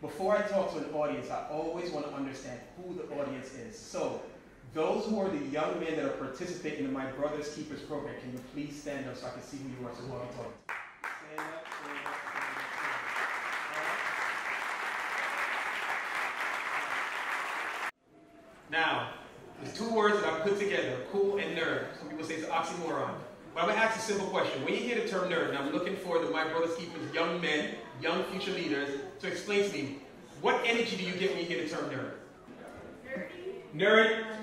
before I talk to an audience, I always want to understand who the audience is. So, those who are the young men that are participating in my Brothers Keepers program, can you please stand up so I can see who you are, so who I'll be talking to? Stand up, stand up, stand up. Now, there's two words that I put together, cool and nerd. Some people say it's an oxymoron. But I'm going to ask a simple question. When you hear the term nerd, and I'm looking for my Brothers Keepers young men, young future leaders, to explain to me, what energy do you get when you hear the term nerd? Nerdy. Nerd.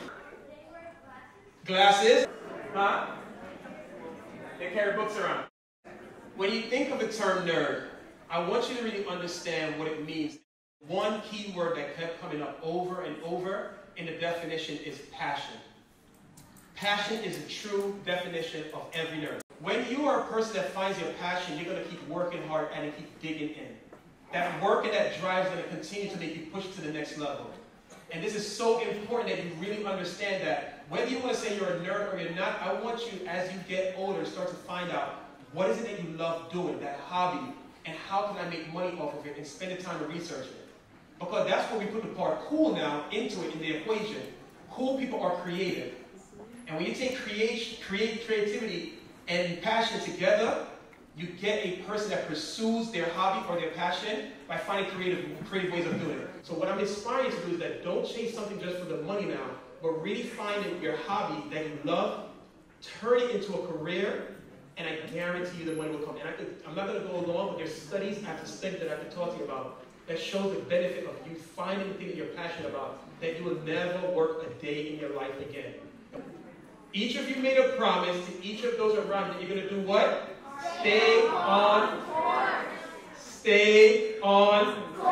Glasses. Huh? They carry books around. When you think of the term nerd, I want you to really understand what it means. One key word that kept coming up over and over in the definition is passion. Passion is a true definition of every nerd. When you are a person that finds your passion, you're going to keep working hard and keep digging in. That work and that drive is going to continue to make you push to the next level. And this is so important that you really understand that whether you want to say you're a nerd or you're not, I want you, as you get older, start to find out what is it that you love doing, that hobby, and how can I make money off of it and spend the time to research it. Because that's where we put the part cool now into it in the equation. Cool people are creative. And when you take creativity and passion together, you get a person that pursues their hobby or their passion by finding creative ways of doing it. So what I'm inspiring you to do is that don't chase something just for the money now, but really find your hobby that you love, turn it into a career, and I guarantee you the money will come. And I'm not going to go long, but there's studies after studies that I have to talk to you about that show the benefit of you finding the thing that you're passionate about, that you will never work a day in your life again. Each of you made a promise to each of those around that you're going to do what? Stay on course. Stay on course.